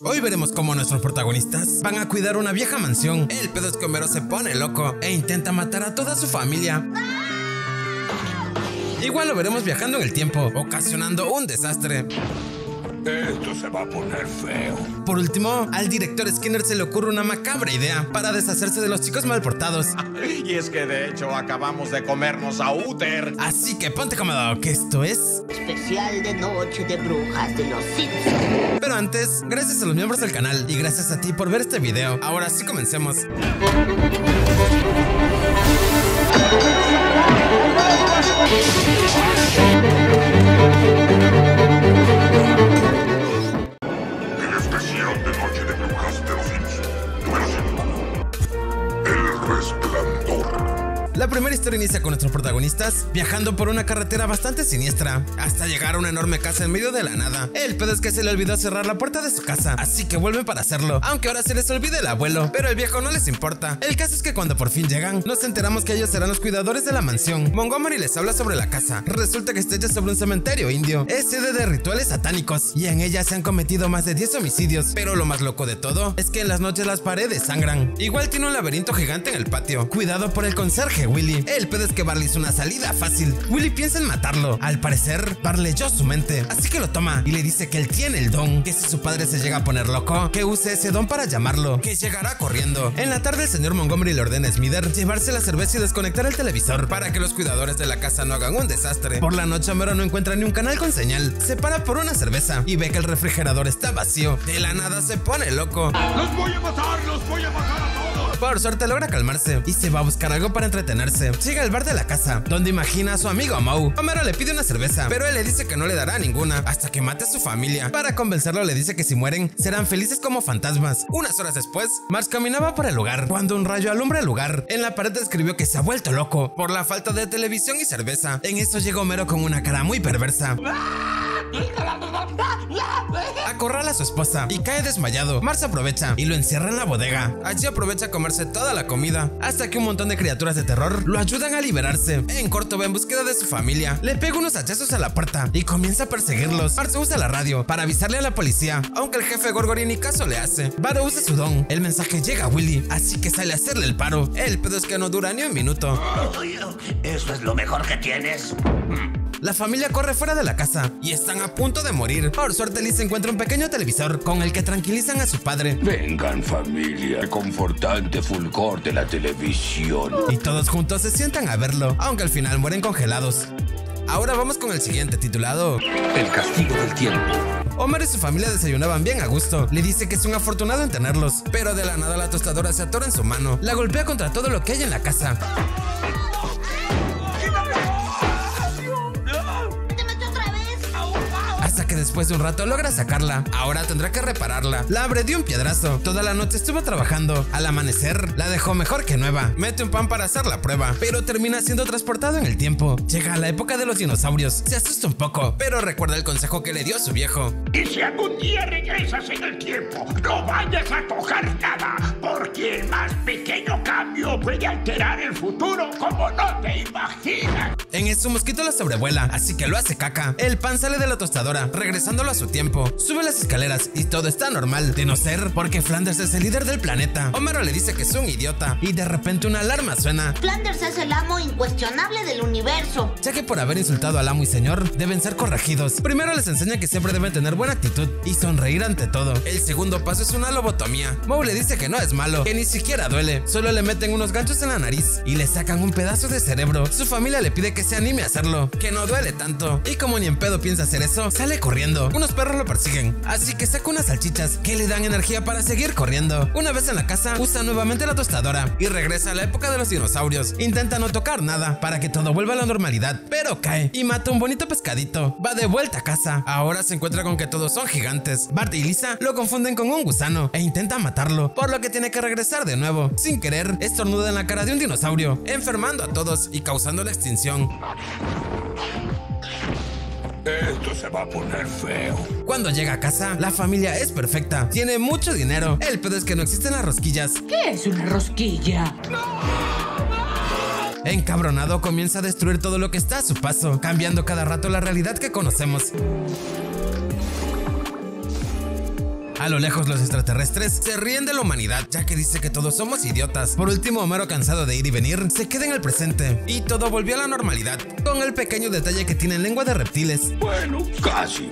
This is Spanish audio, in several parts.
Hoy veremos cómo nuestros protagonistas van a cuidar una vieja mansión. El pedo es que Homero se pone loco e intenta matar a toda su familia. Igual lo veremos viajando en el tiempo, ocasionando un desastre. Esto se va a poner feo. Por último, al director Skinner se le ocurre una macabra idea para deshacerse de los chicos mal portados. Y es que de hecho acabamos de comernos a Uther. Así que ponte cómodo, que esto es... Especial de Noche de Brujas de los Simpsons. Pero antes, gracias a los miembros del canal y gracias a ti por ver este video. Ahora sí comencemos. El especial de Noche de Brujas de los Simpsons. Número 5. El Resplandor. La primera historia inicia con nuestros protagonistas viajando por una carretera bastante siniestra hasta llegar a una enorme casa en medio de la nada. El pedo es que se le olvidó cerrar la puerta de su casa, así que vuelven para hacerlo, aunque ahora se les olvide el abuelo, pero el viejo no les importa. El caso es que cuando por fin llegan, nos enteramos que ellos serán los cuidadores de la mansión. Montgomery les habla sobre la casa. Resulta que está hecha sobre un cementerio indio. Es sede de rituales satánicos y en ella se han cometido más de 10 homicidios, pero lo más loco de todo es que en las noches las paredes sangran. Igual tiene un laberinto gigante en el patio, cuidado por el conserje Willy. El pedo es que Bart hizo una salida fácil. Willy piensa en matarlo. Al parecer, Bart leyó su mente, así que lo toma y le dice que él tiene el don, que si su padre se llega a poner loco, que use ese don para llamarlo, que llegará corriendo. En la tarde el señor Montgomery le ordena a Smither llevarse la cerveza y desconectar el televisor para que los cuidadores de la casa no hagan un desastre. Por la noche Homero no encuentra ni un canal con señal. Se para por una cerveza y ve que el refrigerador está vacío. De la nada se pone loco. ¡Los voy a matar! ¡Los voy a matar a todos! Por suerte logra calmarse y se va a buscar algo para entretenerse. Llega al bar de la casa, donde imagina a su amigo Moe. Homero le pide una cerveza, pero él le dice que no le dará ninguna hasta que mate a su familia. Para convencerlo le dice que si mueren, serán felices como fantasmas. Unas horas después, Marge caminaba por el lugar, cuando un rayo alumbra el lugar. En la pared escribió que se ha vuelto loco por la falta de televisión y cerveza. En eso llega Homero con una cara muy perversa. Acorrala a su esposa y cae desmayado. Marge aprovecha y lo encierra en la bodega. Allí aprovecha a comerse toda la comida, hasta que un montón de criaturas de terror lo ayudan a liberarse. En corto va en búsqueda de su familia. Le pega unos hachazos a la puerta y comienza a perseguirlos. Marge usa la radio para avisarle a la policía, aunque el jefe Gorgory ni caso le hace. Bart usa su don. El mensaje llega a Willy, así que sale a hacerle el paro. El pedo es que no dura ni un minuto. ¿Eso es lo mejor que tienes? La familia corre fuera de la casa y están a punto de morir. Por suerte Liz encuentra un pequeño televisor con el que tranquilizan a su padre. Vengan, familia, el confortante fulgor de la televisión. Y todos juntos se sientan a verlo, aunque al final mueren congelados. Ahora vamos con el siguiente, titulado El castigo del tiempo. Homer y su familia desayunaban bien a gusto. Le dice que es un afortunado en tenerlos, pero de la nada la tostadora se atora en su mano. La golpea contra todo lo que hay en la casa. Hasta que después de un rato logra sacarla. Ahora tendrá que repararla. La abre de un piedrazo. Toda la noche estuvo trabajando. Al amanecer la dejó mejor que nueva. Mete un pan para hacer la prueba, pero termina siendo transportado en el tiempo. Llega a la época de los dinosaurios. Se asusta un poco, pero recuerda el consejo que le dio su viejo. Y si algún día regresas en el tiempo, no vayas a tocar nada, porque el más pequeño cambio puede alterar el futuro como no te imaginas. En eso un mosquito lo sobrevuela, así que lo hace caca. El pan sale de la tostadora, regresándolo a su tiempo. Sube las escaleras y todo está normal, de no ser porque Flanders es el líder del planeta. Homero le dice que es un idiota y de repente una alarma suena. Flanders es el amo incuestionable del universo, Ya que por haber insultado al amo y señor, deben ser corregidos. Primero les enseña que siempre deben tener buena actitud y sonreír ante todo. El segundo paso es una lobotomía. Moe le dice que no es malo, que ni siquiera duele. Solo le meten unos ganchos en la nariz y le sacan un pedazo de cerebro. Su familia le pide que se anime a hacerlo, que no duele tanto. Y como ni en pedo piensa hacer eso, sale corriendo. Unos perros lo persiguen, así que saca unas salchichas que le dan energía para seguir corriendo. Una vez en la casa, usa nuevamente la tostadora y regresa a la época de los dinosaurios. Intenta no tocar nada para que todo vuelva a la normalidad, pero cae y mata un bonito pescadito. Va de vuelta a casa. Ahora se encuentra con que todos son gigantes. Bart y Lisa lo confunden con un gusano e intentan matarlo, por lo que tiene que regresar de nuevo. Sin querer, estornuda en la cara de un dinosaurio, enfermando a todos y causando la extinción. Esto se va a poner feo. Cuando llega a casa, la familia es perfecta. Tiene mucho dinero. El pedo es que no existen las rosquillas. ¿Qué es una rosquilla? Encabronado, comienza a destruir todo lo que está a su paso, cambiando cada rato la realidad que conocemos. A lo lejos los extraterrestres se ríen de la humanidad, ya que dice que todos somos idiotas. Por último, Homero, cansado de ir y venir, se queda en el presente y todo volvió a la normalidad, con el pequeño detalle que tienen lengua de reptiles. Bueno, casi.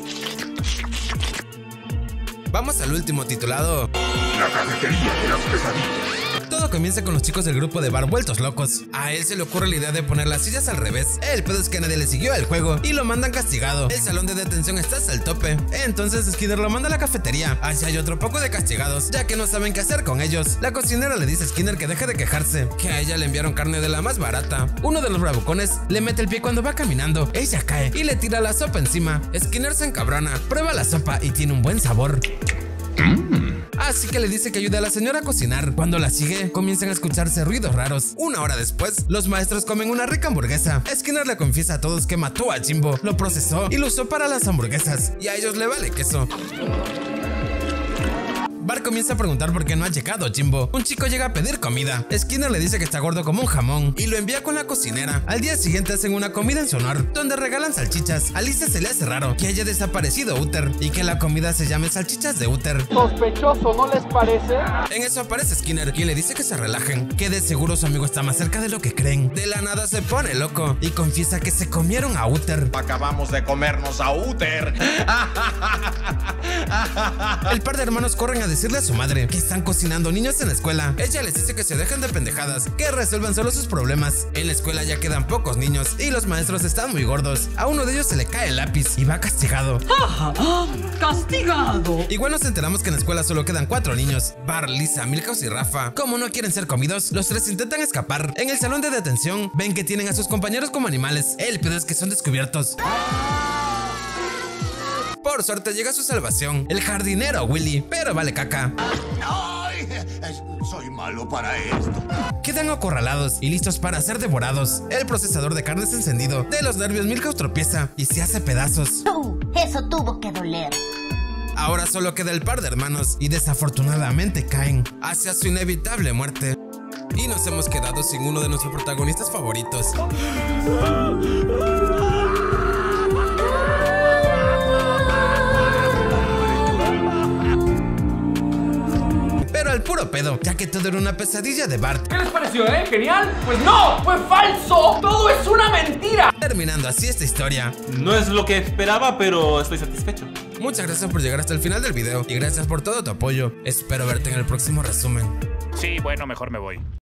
Vamos al último, titulado La cafetería de las pesadillas. Todo comienza con los chicos del grupo de bar vueltos locos. A él se le ocurre la idea de poner las sillas al revés. El pedo es que nadie le siguió el juego y lo mandan castigado. El salón de detención está hasta el tope. Entonces Skinner lo manda a la cafetería. Allí hay otro poco de castigados, ya que no saben qué hacer con ellos. La cocinera le dice a Skinner que deje de quejarse, que a ella le enviaron carne de la más barata. Uno de los bravucones le mete el pie cuando va caminando. Ella cae y le tira la sopa encima. Skinner se encabrona, prueba la sopa y tiene un buen sabor. Así que le dice que ayude a la señora a cocinar. Cuando la sigue, comienzan a escucharse ruidos raros. Una hora después, los maestros comen una rica hamburguesa. Skinner le confiesa a todos que mató a Jimbo, lo procesó y lo usó para las hamburguesas. Y a ellos le vale queso. Bart comienza a preguntar por qué no ha llegado Jimbo. Un chico llega a pedir comida. Skinner le dice que está gordo como un jamón y lo envía con la cocinera. Al día siguiente hacen una comida en su honor, donde regalan salchichas. A Alicia se le hace raro que haya desaparecido Uther y que la comida se llame salchichas de Uther. Sospechoso, ¿no les parece? En eso aparece Skinner, quien le dice que se relajen, que de seguro su amigo está más cerca de lo que creen. De la nada se pone loco y confiesa que se comieron a Uther. Acabamos de comernos a Uther. El par de hermanos corren a decirle a su madre que están cocinando niños en la escuela. Ella les dice que se dejen de pendejadas, que resuelvan solo sus problemas. En la escuela ya quedan pocos niños y los maestros están muy gordos. A uno de ellos se le cae el lápiz y va castigado. ¡Castigado! Igual nos enteramos que en la escuela solo quedan 4 niños: Bart, Lisa, Milhouse y Rafa. Como no quieren ser comidos, los 3 intentan escapar. En el salón de detención ven que tienen a sus compañeros como animales. El pedo es que son descubiertos. Por suerte llega su salvación, el jardinero Willy, pero vale caca. ¡Ay! Soy malo para esto. Quedan acorralados y listos para ser devorados. El procesador de carne es encendido. De los nervios, Milhouse tropieza y se hace pedazos. Eso tuvo que doler. Ahora solo queda el par de hermanos y desafortunadamente caen hacia su inevitable muerte. Y nos hemos quedado sin uno de nuestros protagonistas favoritos. Pero al puro pedo, ya que todo era una pesadilla de Bart. ¿Qué les pareció, ¿Genial? Pues no, fue falso. Todo es una mentira. Terminando así esta historia. No es lo que esperaba, pero estoy satisfecho. Muchas gracias por llegar hasta el final del video y gracias por todo tu apoyo. Espero verte en el próximo resumen. Sí, bueno, mejor me voy.